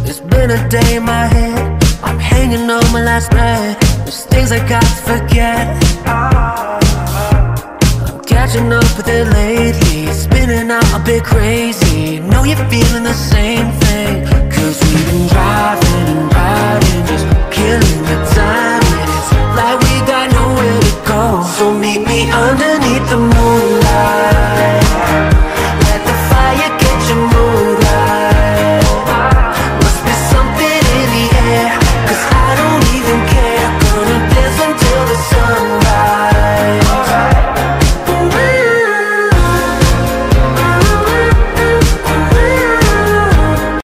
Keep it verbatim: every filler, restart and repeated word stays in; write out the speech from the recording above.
It's been a day in my head, I'm hanging on my last breath. There's things I got to forget. I'm catching up with it lately, spinning out a bit crazy. Know you're feeling the same thing, cause we've been driving and riding, just killing the time. And it's like we got nowhere to go. So meet me underneath the moonlight,